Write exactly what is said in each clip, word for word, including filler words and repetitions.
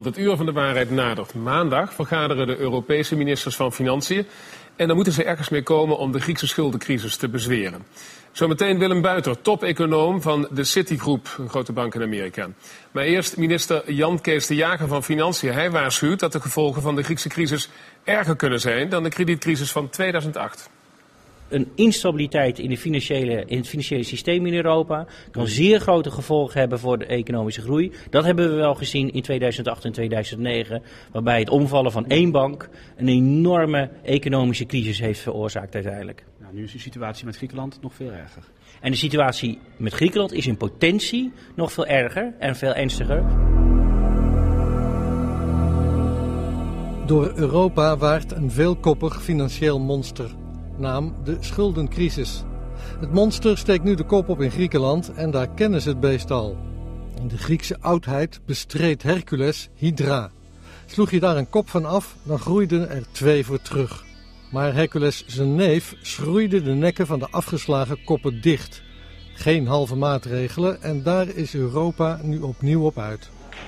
Het uur van de waarheid nadert. Maandag vergaderen de Europese ministers van Financiën. En dan moeten ze ergens mee komen om de Griekse schuldencrisis te bezweren. Zometeen Willem Buiter, top-econoom van de Citigroep, een grote bank in Amerika. Maar eerst minister Jan Kees de Jager van Financiën. Hij waarschuwt dat de gevolgen van de Griekse crisis erger kunnen zijn dan de kredietcrisis van tweeduizend acht. Een instabiliteit in, de financiële, in het financiële systeem in Europa kan zeer grote gevolgen hebben voor de economische groei. Dat hebben we wel gezien in tweeduizend acht en tweeduizend negen, waarbij het omvallen van één bank een enorme economische crisis heeft veroorzaakt uiteindelijk. Nou, nu is de situatie met Griekenland nog veel erger. En de situatie met Griekenland is in potentie nog veel erger en veel ernstiger. Door Europa waart een veelkoppig financieel monster. Naam de schuldencrisis. Het monster steekt nu de kop op in Griekenland en daar kennen ze het beest al. In de Griekse oudheid bestreed Hercules Hydra. Sloeg je daar een kop van af, dan groeiden er twee voor terug. Maar Hercules zijn neef schroeide de nekken van de afgeslagen koppen dicht. Geen halve maatregelen en daar is Europa nu opnieuw op uit.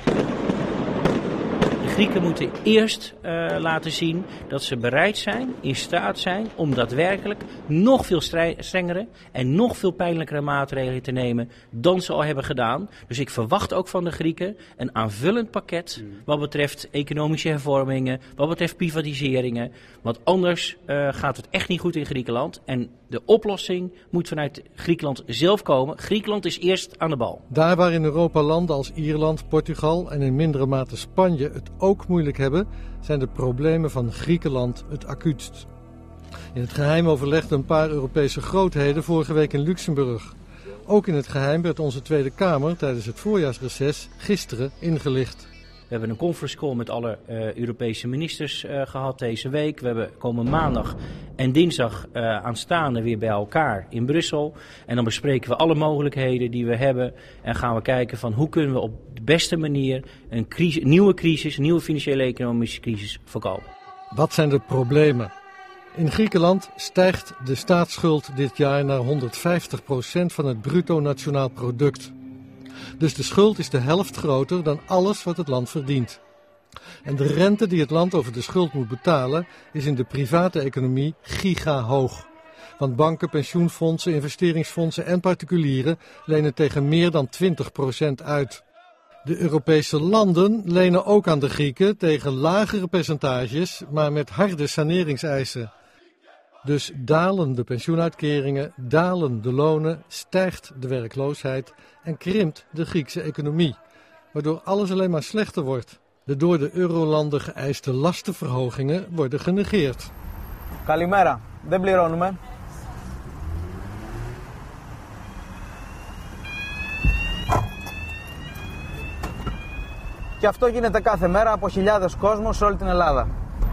De Grieken moeten eerst uh, laten zien dat ze bereid zijn, in staat zijn om daadwerkelijk nog veel strengere en nog veel pijnlijkere maatregelen te nemen dan ze al hebben gedaan. Dus ik verwacht ook van de Grieken een aanvullend pakket wat betreft economische hervormingen, wat betreft privatiseringen. Want anders uh, gaat het echt niet goed in Griekenland en de oplossing moet vanuit Griekenland zelf komen. Griekenland is eerst aan de bal. Daar waar in Europa landen als Ierland, Portugal en in mindere mate Spanje het ook moeilijk hebben, zijn de problemen van Griekenland het acuutst. In het geheim overlegden een paar Europese grootheden vorige week in Luxemburg. Ook in het geheim werd onze Tweede Kamer tijdens het voorjaarsreces gisteren ingelicht. We hebben een conference call met alle uh, Europese ministers uh, gehad deze week. We hebben komen maandag en dinsdag uh, aanstaande weer bij elkaar in Brussel. En dan bespreken we alle mogelijkheden die we hebben. En gaan we kijken van hoe kunnen we op de beste manier een crisis, nieuwe crisis, een nieuwe financiële economische crisis voorkomen. Wat zijn de problemen? In Griekenland stijgt de staatsschuld dit jaar naar honderdvijftig procent van het bruto nationaal product. Dus de schuld is de helft groter dan alles wat het land verdient. En de rente die het land over de schuld moet betalen is in de private economie gigahoog. Want banken, pensioenfondsen, investeringsfondsen en particulieren lenen tegen meer dan twintig procent uit. De Europese landen lenen ook aan de Grieken tegen lagere percentages, maar met harde saneringseisen. Dus dalen de pensioenuitkeringen, dalen de lonen, stijgt de werkloosheid en krimpt de Griekse economie, waardoor alles alleen maar slechter wordt. De door de eurolanden geëiste lastenverhogingen worden genegeerd. Kalimera, δεν πληρώνουμε. Και αυτό γίνεται κάθε μέρα από χιλιάδες κόσμος σε όλη την Ελλάδα.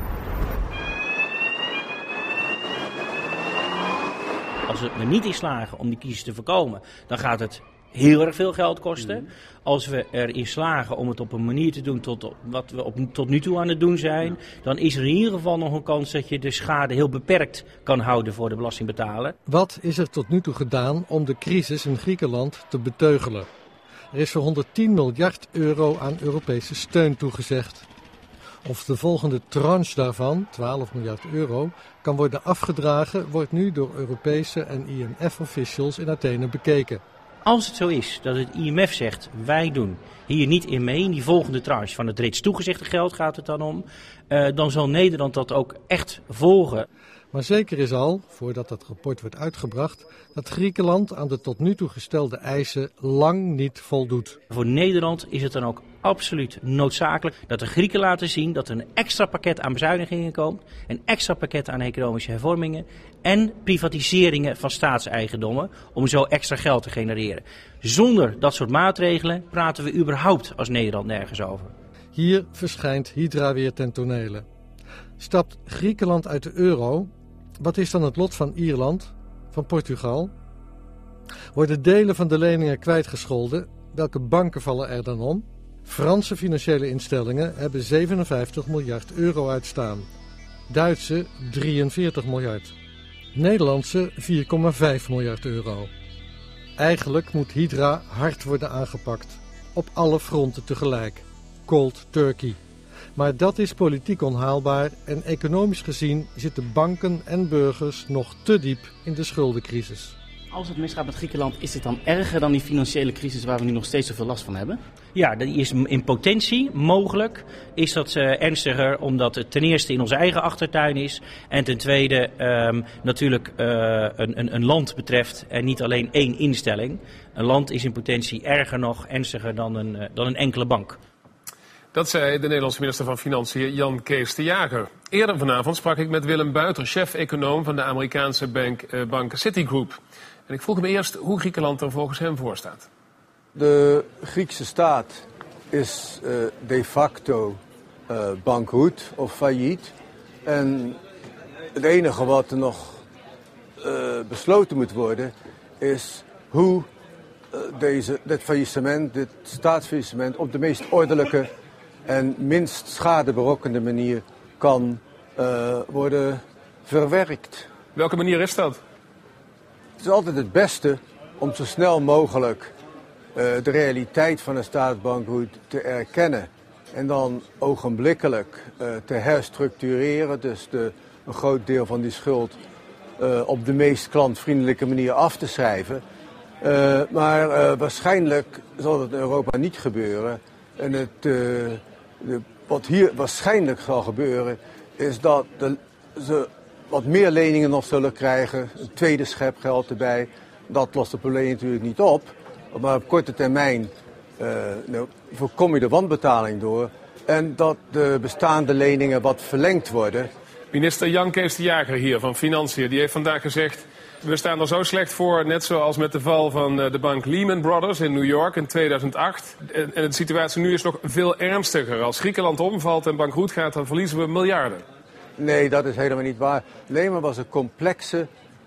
Als we er niet in slagen om die crisis te voorkomen, dan gaat het heel erg veel geld kosten. Als we erin slagen om het op een manier te doen tot wat we op, tot nu toe aan het doen zijn, dan is er in ieder geval nog een kans dat je de schade heel beperkt kan houden voor de belastingbetaler. Wat is er tot nu toe gedaan om de crisis in Griekenland te beteugelen? Er is voor honderdtien miljard euro aan Europese steun toegezegd. Of de volgende tranche daarvan, twaalf miljard euro, kan worden afgedragen, wordt nu door Europese en I M F-officials in Athene bekeken. Als het zo is dat het I M F zegt, wij doen hier niet in mee, in die volgende tranche van het reeds toegezegde geld gaat het dan om, uh, dan zal Nederland dat ook echt volgen. Maar zeker is al, voordat dat rapport wordt uitgebracht, dat Griekenland aan de tot nu toe gestelde eisen lang niet voldoet. Voor Nederland is het dan ook absoluut noodzakelijk dat de Grieken laten zien dat er een extra pakket aan bezuinigingen komt, een extra pakket aan economische hervormingen en privatiseringen van staatseigendommen om zo extra geld te genereren. Zonder dat soort maatregelen praten we überhaupt als Nederland nergens over. Hier verschijnt Hydra weer ten tonele. Stapt Griekenland uit de euro, wat is dan het lot van Ierland, van Portugal? Worden delen van de leningen kwijtgescholden? Welke banken vallen er dan om? Franse financiële instellingen hebben zevenenvijftig miljard euro uitstaan. Duitse drieënveertig miljard. Nederlandse vier komma vijf miljard euro. Eigenlijk moet Hydra hard worden aangepakt. Op alle fronten tegelijk. cold turkey. Maar dat is politiek onhaalbaar en economisch gezien zitten banken en burgers nog te diep in de schuldencrisis. Als het misgaat met Griekenland, is dit dan erger dan die financiële crisis waar we nu nog steeds zoveel last van hebben? Ja, dat is in potentie mogelijk. Is dat uh, ernstiger omdat het ten eerste in onze eigen achtertuin is. En ten tweede um, natuurlijk uh, een, een, een land betreft en niet alleen één instelling. Een land is in potentie erger nog, ernstiger dan een, uh, dan een enkele bank. Dat zei de Nederlandse minister van Financiën Jan Kees de Jager. Eerder vanavond sprak ik met Willem Buiter, chef-econoom van de Amerikaanse bank, uh, bank Citigroup. En ik vroeg hem eerst hoe Griekenland er volgens hem voor staat. De Griekse staat is uh, de facto uh, bankroet of failliet. En het enige wat er nog uh, besloten moet worden is hoe uh, deze, dit faillissement, dit staatsfaillissement op de meest ordelijke en minst schade berokkende manier kan uh, worden verwerkt. Welke manier is dat? Het is altijd het beste om zo snel mogelijk uh, de realiteit van een staatsbankroet te erkennen. En dan ogenblikkelijk uh, te herstructureren, dus de, een groot deel van die schuld uh, op de meest klantvriendelijke manier af te schrijven. Uh, maar uh, waarschijnlijk zal dat in Europa niet gebeuren. En het, uh, de, wat hier waarschijnlijk zal gebeuren is dat de, ze wat meer leningen nog zullen krijgen, een tweede schep geld erbij. Dat lost het probleem natuurlijk niet op. Maar op korte termijn uh, nou, voorkom je de wanbetaling door. En dat de bestaande leningen wat verlengd worden. Minister Jan Kees de Jager hier van Financiën, die heeft vandaag gezegd: we staan er zo slecht voor, net zoals met de val van de bank Lehman Brothers in New York in tweeduizend acht. En de situatie nu is nog veel ernstiger. Als Griekenland omvalt en bankroet gaat, dan verliezen we miljarden. Nee, dat is helemaal niet waar. Lehman was een complexe,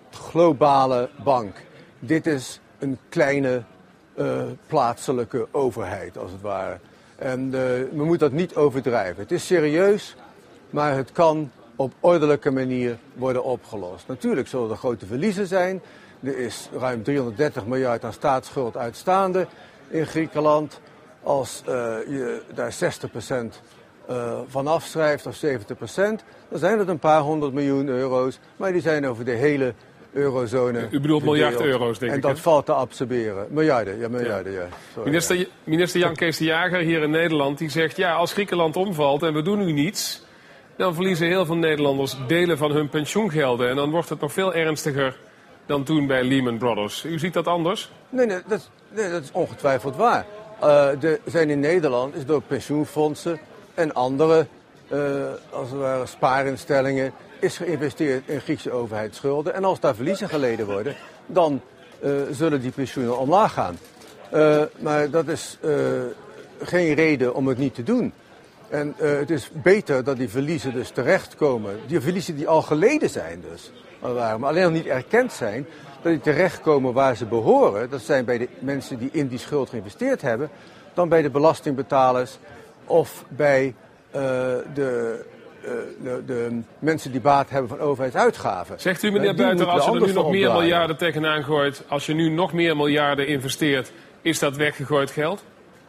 globale bank. Dit is een kleine uh, plaatselijke overheid, als het ware. En uh, we moeten dat niet overdrijven. Het is serieus, maar het kan op ordelijke manier worden opgelost. Natuurlijk zullen er grote verliezen zijn. Er is ruim driehonderddertig miljard aan staatsschuld uitstaande in Griekenland. Als uh, je daar zestig procent uh, van afschrijft of zeventig procent, dan zijn het een paar honderd miljoen euro's. Maar die zijn over de hele eurozone. U bedoelt verdeeld. Miljard euro's, denk en ik. En dat hè? Valt te absorberen. Miljarden, ja, miljarden, ja. ja. Sorry, minister, ja. minister Jan Kees de Jager hier in Nederland, die zegt: ja, als Griekenland omvalt en we doen nu niets, dan verliezen heel veel Nederlanders delen van hun pensioengelden. En dan wordt het nog veel ernstiger dan toen bij Lehman Brothers. U ziet dat anders? Nee, nee, dat, nee, dat is ongetwijfeld waar. Uh, er zijn in Nederland is door pensioenfondsen en andere uh, als het ware spaarinstellingen is geïnvesteerd in Griekse overheidsschulden. En als daar verliezen geleden worden, dan uh, zullen die pensioenen omlaag gaan. Uh, maar dat is uh, geen reden om het niet te doen. En uh, het is beter dat die verliezen dus terechtkomen. Die verliezen die al geleden zijn dus, maar alleen nog niet erkend zijn, dat die terechtkomen waar ze behoren. Dat zijn bij de mensen die in die schuld geïnvesteerd hebben, dan bij de belastingbetalers of bij uh, de, uh, de, de mensen die baat hebben van overheidsuitgaven. Zegt u, meneer Buiter, als je er nu nog meer miljarden tegenaan gooit, als je nu nog meer miljarden investeert, is dat weggegooid geld?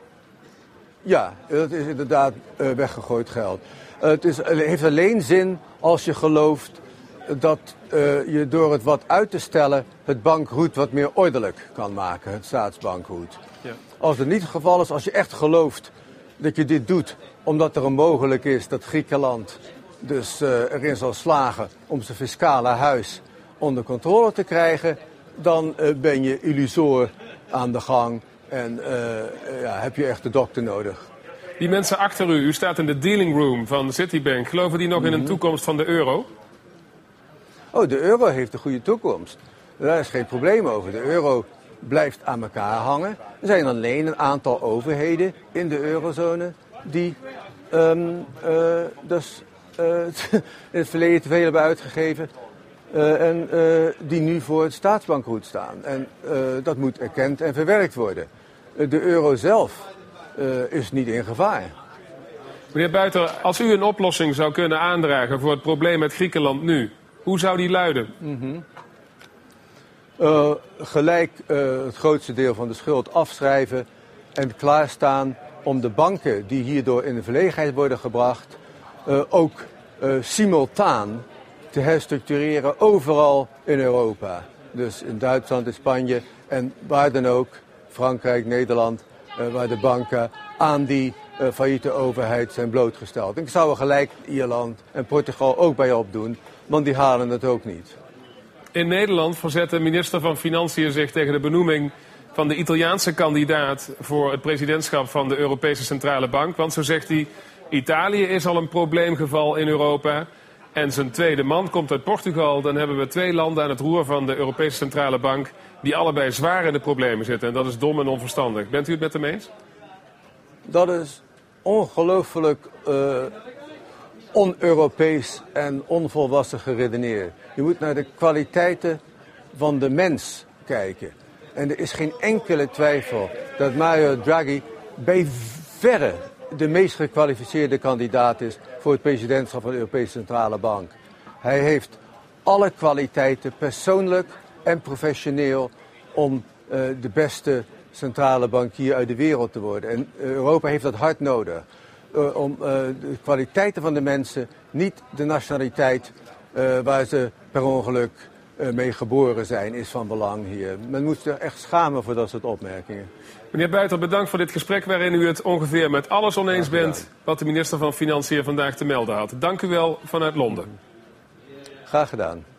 Ja, dat is inderdaad uh, weggegooid geld. Uh, het is, uh, heeft alleen zin als je gelooft dat uh, je door het wat uit te stellen het bankroet wat meer ordelijk kan maken, het staatsbankroet. Ja. Als het niet het geval is, als je echt gelooft dat je dit doet omdat er een mogelijk is dat Griekenland dus uh, erin zal slagen om zijn fiscale huis onder controle te krijgen, dan uh, ben je illusoor aan de gang. En uh, ja, heb je echt de dokter nodig. Die mensen achter u, u staat in de dealing room van Citibank. Geloven die nog mm-hmm. in een toekomst van de euro? Oh, de euro heeft een goede toekomst. Daar is geen probleem over. De euro blijft aan elkaar hangen. Er zijn alleen een aantal overheden in de eurozone die um, uh, dus, uh, in het verleden te veel hebben uitgegeven. Uh, en uh, die nu voor het staatsbankroet staan. En uh, dat moet erkend en verwerkt worden. Uh, de euro zelf uh, is niet in gevaar. Meneer Buiter, als u een oplossing zou kunnen aandragen voor het probleem met Griekenland nu, hoe zou die luiden? Mm-hmm. Uh, gelijk uh, het grootste deel van de schuld afschrijven en klaarstaan om de banken die hierdoor in de verlegenheid worden gebracht, uh, ook uh, simultaan te herstructureren overal in Europa. Dus in Duitsland, in Spanje en waar dan ook, Frankrijk, Nederland, uh, waar de banken aan die uh, failliete overheid zijn blootgesteld. Ik zou er gelijk Ierland en Portugal ook bij opdoen, want die halen het ook niet. In Nederland verzet de minister van Financiën zich tegen de benoeming van de Italiaanse kandidaat voor het presidentschap van de Europese Centrale Bank. Want zo zegt hij, Italië is al een probleemgeval in Europa. En zijn tweede man komt uit Portugal. Dan hebben we twee landen aan het roer van de Europese Centrale Bank die allebei zwaar in de problemen zitten. En dat is dom en onverstandig. Bent u het met hem eens? Dat is ongelooflijk uh, on-Europees en onvolwassen geredeneerd. Je moet naar de kwaliteiten van de mens kijken. En er is geen enkele twijfel dat Mario Draghi bij verre de meest gekwalificeerde kandidaat is voor het presidentschap van de Europese Centrale Bank. Hij heeft alle kwaliteiten, persoonlijk en professioneel, om uh, de beste centrale bankier uit de wereld te worden. En uh, Europa heeft dat hard nodig. Uh, om uh, de kwaliteiten van de mensen, niet de nationaliteit uh, waar ze per ongeluk uh, mee geboren zijn, is van belang hier. Men moet zich echt schamen voor dat soort opmerkingen. Meneer Buiter, bedankt voor dit gesprek waarin u het ongeveer met alles oneens bent wat de minister van Financiën vandaag te melden had. Dank u wel vanuit Londen. Graag gedaan.